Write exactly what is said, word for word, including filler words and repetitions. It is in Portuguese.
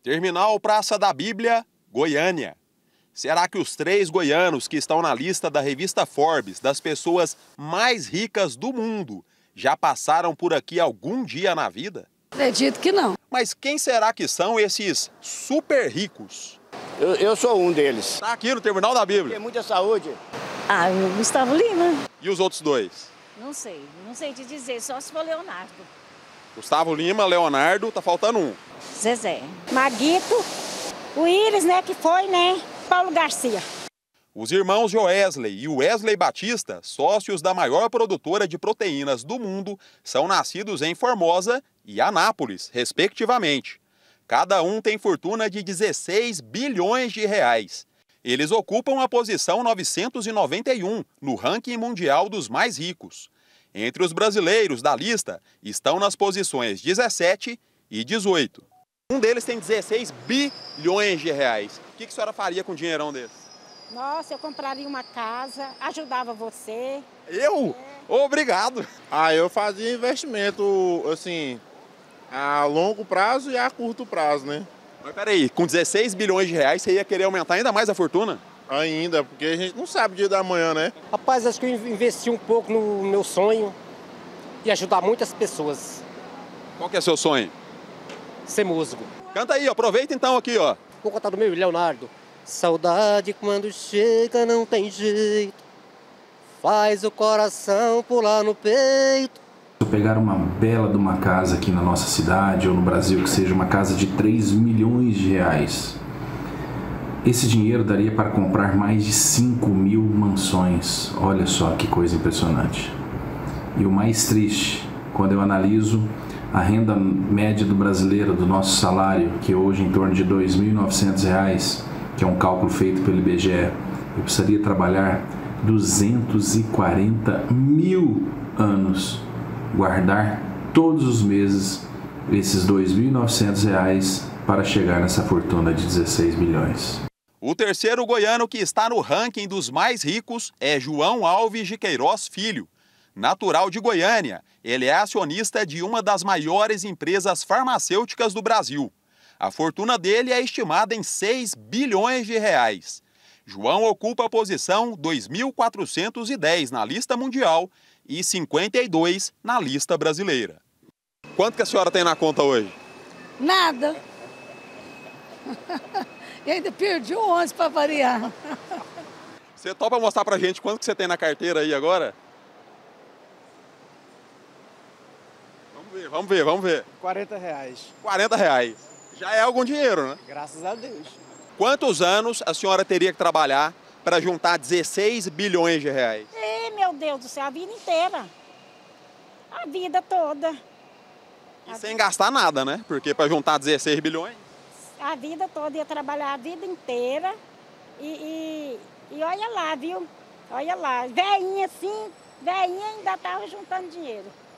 Terminal Praça da Bíblia, Goiânia. Será que os três goianos que estão na lista da revista Forbes das pessoas mais ricas do mundo já passaram por aqui algum dia na vida? Acredito que não. Mas quem será que são esses super ricos? Eu, eu sou um deles. Está aqui no Terminal da Bíblia. Tem muita saúde. Ah, o Gustavo Lima. E os outros dois? Não sei, não sei te dizer, só se for Leonardo. Gustavo Lima, Leonardo, tá faltando um. Zezé. Maguito, o Íris, né, que foi, né? Paulo Garcia. Os irmãos Joesley e Wesley Batista, sócios da maior produtora de proteínas do mundo, são nascidos em Formosa e Anápolis, respectivamente. Cada um tem fortuna de dezesseis bilhões de reais. Eles ocupam a posição novecentos e noventa e um no ranking mundial dos mais ricos. Entre os brasileiros da lista estão nas posições dezessete e dezoito. Um deles tem dezesseis bilhões de reais. O que a senhora faria com o dinheirão desse? Nossa, eu compraria uma casa, ajudava você. Eu? É. Obrigado. Ah, eu fazia investimento, assim, a longo prazo e a curto prazo, né? Mas peraí, com dezesseis bilhões de reais você ia querer aumentar ainda mais a fortuna? Ainda, porque a gente não sabe o dia da manhã, né? Rapaz, acho que eu investi um pouco no meu sonho e ajudar muitas pessoas. Qual que é seu sonho? Ser músico. Canta aí, aproveita então aqui, ó. Vou cantar do meu Leonardo. Saudade quando chega não tem jeito, faz o coração pular no peito. Se eu pegar uma bela de uma casa aqui na nossa cidade ou no Brasil, que seja uma casa de três milhões de reais, esse dinheiro daria para comprar mais de cinco mil mansões. Olha só que coisa impressionante. E o mais triste, quando eu analiso a renda média do brasileiro, do nosso salário, que hoje é em torno de dois mil e novecentos reais, que é um cálculo feito pelo I B G E, eu precisaria trabalhar duzentos e quarenta mil anos, guardar todos os meses esses dois mil e novecentos reais para chegar nessa fortuna de dezesseis bilhões. O terceiro goiano que está no ranking dos mais ricos é João Alves de Queiroz Filho. Natural de Goiânia, ele é acionista de uma das maiores empresas farmacêuticas do Brasil. A fortuna dele é estimada em seis bilhões de reais. João ocupa a posição dois mil quatrocentos e dez na lista mundial e cinquenta e dois na lista brasileira. Quanto que a senhora tem na conta hoje? Nada. E ainda perdi um onze para variar. Você topa mostrar pra gente quanto que você tem na carteira aí agora? Vamos ver, vamos ver, vamos ver. quarenta reais. quarenta reais. Já é algum dinheiro, né? Graças a Deus. Quantos anos a senhora teria que trabalhar para juntar dezesseis bilhões de reais? Ih, meu Deus do céu, a vida inteira. A vida toda. E sem gastar nada, né? Porque para juntar dezesseis bilhões... A vida toda, ia trabalhar a vida inteira e, e, e olha lá, viu? Olha lá, velhinha assim, velhinha ainda estava juntando dinheiro.